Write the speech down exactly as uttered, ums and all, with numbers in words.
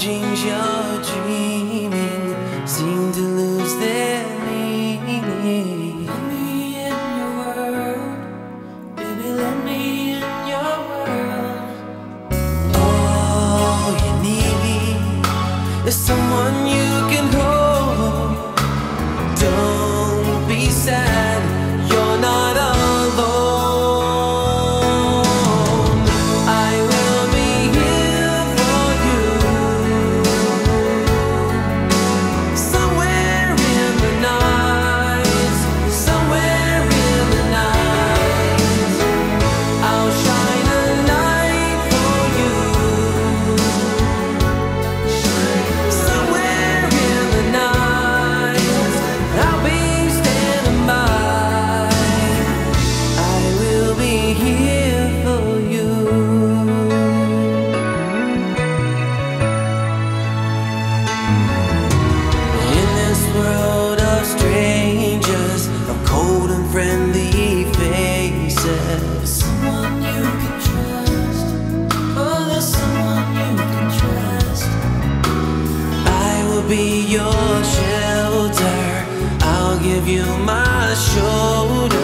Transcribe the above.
dreams you're dreaming seem to lose their meaning. Let me in your world, baby, let me in your world. All you need is someone you can hold. Don't be sad, you're not alone. I will be here for you, somewhere in the night, somewhere in the night. I'll shine a light for you, somewhere in the night. I'll be standing by. I will be here for you. In this world of strangers, of cold and friendly faces, Someone you can trust, oh, there's someone you can trust. I will be your shelter. I'll give you my shoulder.